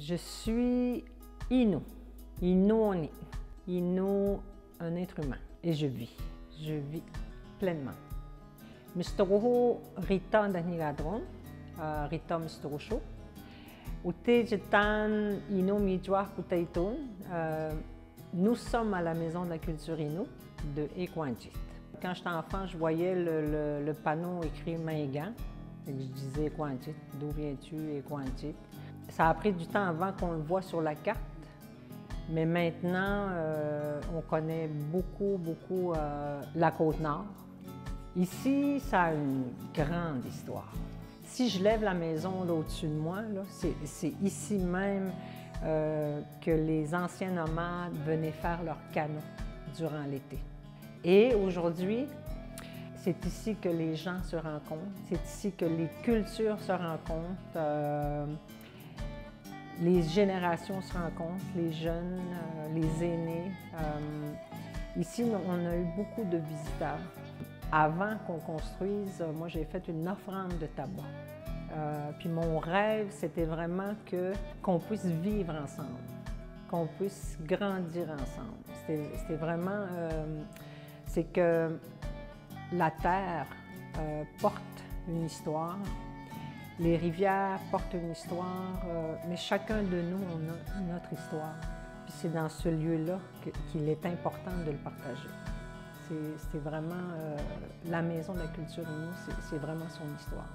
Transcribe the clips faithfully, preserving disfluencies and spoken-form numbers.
Je suis Innu, Innuoni, Innu, un être humain. Et je vis, je vis pleinement. Mistoroho Rita Danigadron, Rita Mistorosho. Ute Jetan Innu Midjoa Kutaitun. Nous sommes à la Maison de la Culture Innu de Ekwanjit. Quand j'étais enfant, je voyais le, le, le panneau écrit Maïgan. Je disais Ekwanjit, d'où viens-tu, Ekwanjit? Ça a pris du temps avant qu'on le voit sur la carte, mais maintenant, euh, on connaît beaucoup, beaucoup euh, la Côte-Nord. Ici, ça a une grande histoire. Si je lève la maison là au-dessus de moi, c'est ici même euh, que les anciens nomades venaient faire leur canot durant l'été. Et aujourd'hui, c'est ici que les gens se rencontrent, c'est ici que les cultures se rencontrent, euh, les générations se rencontrent, les jeunes, euh, les aînés. Euh, ici, on a eu beaucoup de visiteurs. Avant qu'on construise, moi j'ai fait une offrande de tabac. Euh, puis mon rêve, c'était vraiment que qu'on puisse vivre ensemble, qu'on puisse grandir ensemble. C'était vraiment, euh, c'est que la terre euh, porte une histoire, les rivières portent une histoire, euh, mais chacun de nous, on a notre histoire. Puis c'est dans ce lieu-là qu'il est important de le partager. C'est vraiment, euh, la Maison de la Culture Innu, c'est vraiment son histoire.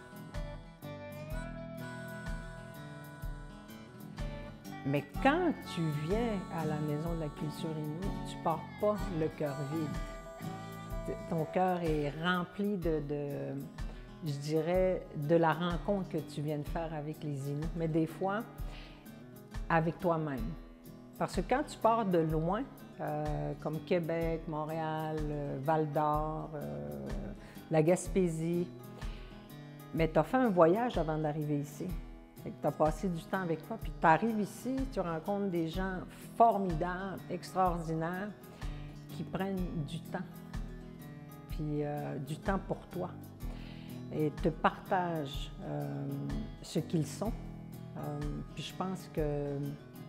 Mais quand tu viens à la Maison de la Culture Innu, tu ne pars pas le cœur vide. Ton cœur est rempli de, de, je dirais, de la rencontre que tu viens de faire avec les Inuits, mais des fois, avec toi-même. Parce que quand tu pars de loin, euh, comme Québec, Montréal, euh, Val-d'Or, euh, la Gaspésie, mais tu as fait un voyage avant d'arriver ici. Tu as passé du temps avec toi, puis tu arrives ici, tu rencontres des gens formidables, extraordinaires, qui prennent du temps, puis euh, du temps pour toi, et te partagent euh, ce qu'ils sont. Euh, puis je pense que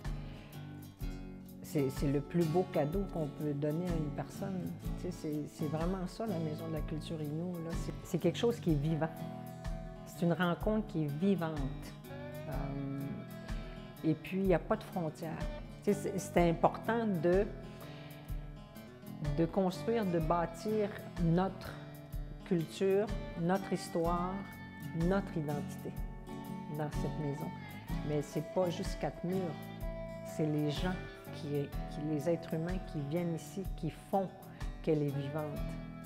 c'est le plus beau cadeau qu'on peut donner à une personne. Tu sais, c'est vraiment ça, la Maison de la Culture Innu. C'est quelque chose qui est vivant. C'est une rencontre qui est vivante. Euh, et puis, il n'y a pas de frontières. Tu sais, c'est important de, de construire, de bâtir notre culture, notre histoire, notre identité dans cette maison. Mais ce n'est pas juste quatre murs, c'est les gens, qui, qui, les êtres humains qui viennent ici, qui font qu'elle est vivante.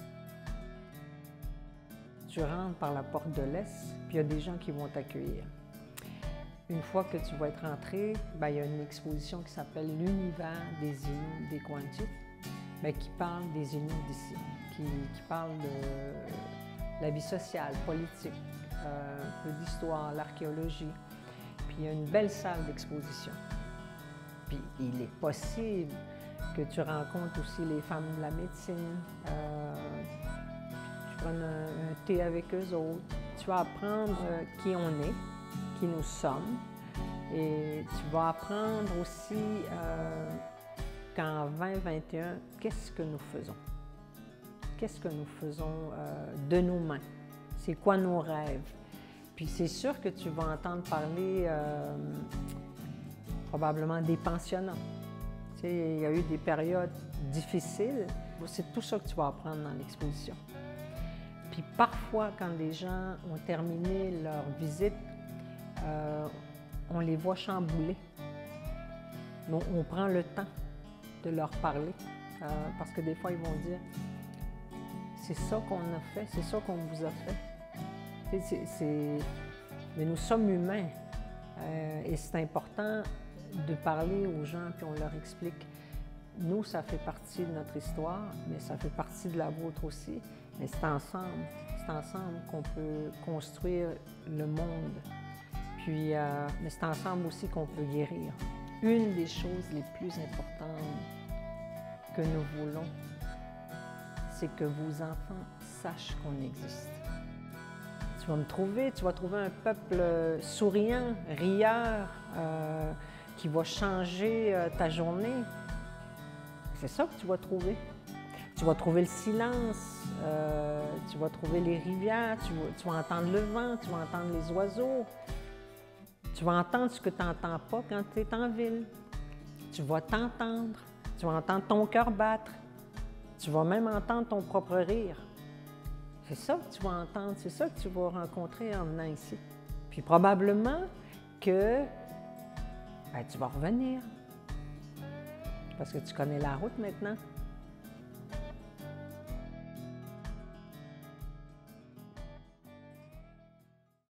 Tu rentres par la porte de l'Est, puis il y a des gens qui vont t'accueillir. Une fois que tu vas être rentré, bien, il y a une exposition qui s'appelle l'Univers des Inuits d'Ekwanjit, bien, qui parle des Inuits d'ici, qui, qui parle de la vie sociale, politique, euh, un peu d'histoire, l'archéologie. Puis il y a une belle salle d'exposition. Puis il est possible que tu rencontres aussi les femmes de la médecine, euh, tu prennes un, un thé avec eux autres. Tu vas apprendre qui on est, qui nous sommes, et tu vas apprendre aussi euh, qu'en vingt vingt et un, qu'est-ce que nous faisons? Qu'est-ce que nous faisons euh, de nos-mêmes? C'est quoi nos rêves? Puis c'est sûr que tu vas entendre parler euh, probablement des pensionnats. Tu sais, il y a eu des périodes difficiles. C'est tout ça que tu vas apprendre dans l'exposition. Puis parfois, quand les gens ont terminé leur visite, euh, on les voit chamboulés. On, on prend le temps de leur parler, euh, parce que des fois, ils vont dire « c'est ça qu'on a fait, c'est ça qu'on vous a fait ». C'est, c'est... Mais nous sommes humains euh, et c'est important de parler aux gens puis on leur explique. Nous, ça fait partie de notre histoire, mais ça fait partie de la vôtre aussi. Mais c'est ensemble, c'est ensemble qu'on peut construire le monde. Puis, euh, mais c'est ensemble aussi qu'on peut guérir. Une des choses les plus importantes que nous voulons, c'est que vos enfants sachent qu'on existe. Tu vas me trouver, tu vas trouver un peuple souriant, rieur, euh, qui va changer euh, ta journée. C'est ça que tu vas trouver. Tu vas trouver le silence, euh, tu vas trouver les rivières, tu vas, tu vas entendre le vent, tu vas entendre les oiseaux. Tu vas entendre ce que tu n'entends pas quand tu es en ville. Tu vas t'entendre, tu vas entendre ton cœur battre. Tu vas même entendre ton propre rire. C'est ça que tu vas entendre, c'est ça que tu vas rencontrer en venant ici. Puis probablement que ben, tu vas revenir parce que tu connais la route maintenant.